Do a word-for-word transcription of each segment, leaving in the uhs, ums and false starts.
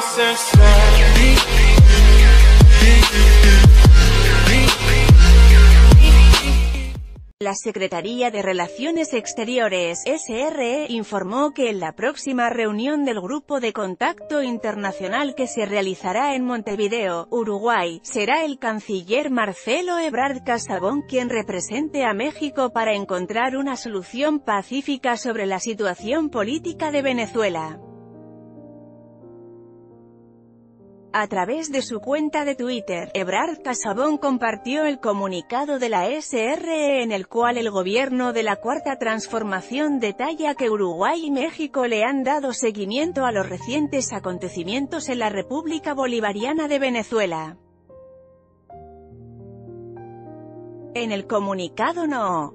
La Secretaría de Relaciones Exteriores, S R E, informó que en la próxima reunión del Grupo de Contacto Internacional que se realizará en Montevideo, Uruguay, será el canciller Marcelo Ebrard Casabón quien represente a México para encontrar una solución pacífica sobre la situación política de Venezuela. A través de su cuenta de Twitter, Ebrard Casabón compartió el comunicado de la S R E en el cual el gobierno de la Cuarta Transformación detalla que Uruguay y México le han dado seguimiento a los recientes acontecimientos en la República Bolivariana de Venezuela. En el comunicado no.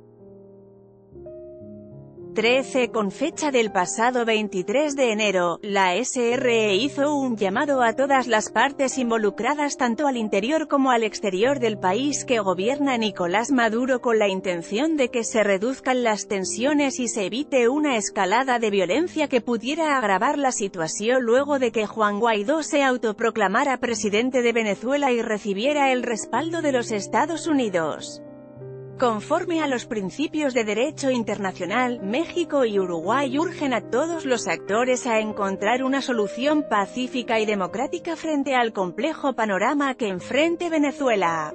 trece con fecha del pasado veintitrés de enero, la S R E hizo un llamado a todas las partes involucradas tanto al interior como al exterior del país que gobierna Nicolás Maduro con la intención de que se reduzcan las tensiones y se evite una escalada de violencia que pudiera agravar la situación luego de que Juan Guaidó se autoproclamara presidente de Venezuela y recibiera el respaldo de los Estados Unidos. Conforme a los principios de derecho internacional, México y Uruguay urgen a todos los actores a encontrar una solución pacífica y democrática frente al complejo panorama que enfrente Venezuela.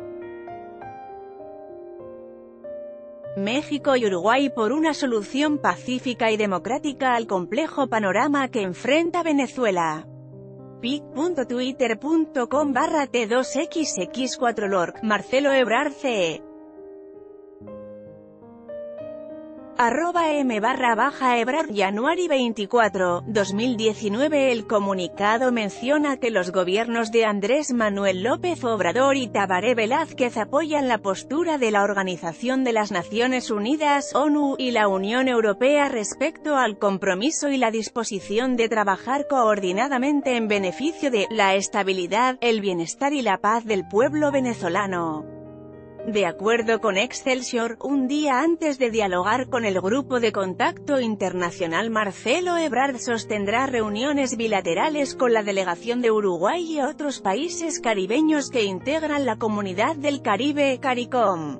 México y Uruguay por una solución pacífica y democrática al complejo panorama que enfrenta Venezuela. pic punto twitter punto com barra T dos X X cuatro Lorc, Marcelo Ebrard C E Arroba M barra baja Ebrard Januari veinticuatro, dos mil diecinueve. El comunicado menciona que los gobiernos de Andrés Manuel López Obrador y Tabaré Velázquez apoyan la postura de la Organización de las Naciones Unidas, ONU, y la Unión Europea respecto al compromiso y la disposición de trabajar coordinadamente en beneficio de la estabilidad, el bienestar y la paz del pueblo venezolano. De acuerdo con Excelsior, un día antes de dialogar con el Grupo de Contacto Internacional, Marcelo Ebrard sostendrá reuniones bilaterales con la delegación de Uruguay y otros países caribeños que integran la Comunidad del Caribe, CARICOM.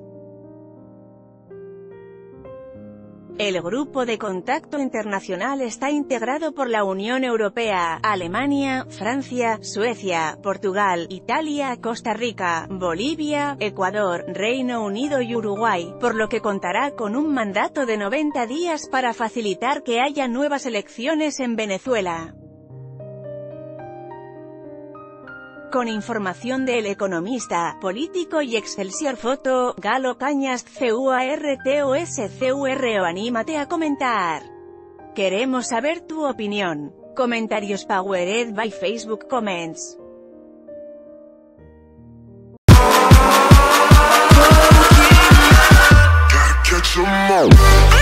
El Grupo de Contacto Internacional está integrado por la Unión Europea, Alemania, Francia, Suecia, Portugal, Italia, Costa Rica, Bolivia, Ecuador, Reino Unido y Uruguay, por lo que contará con un mandato de noventa días para facilitar que haya nuevas elecciones en Venezuela. Con información de El Economista, Político y Excelsior. Foto, Galo Cañas, CUARTOSCURO. Anímate a comentar. Queremos saber tu opinión. Comentarios powered by Facebook Comments. Gotta catch 'em all.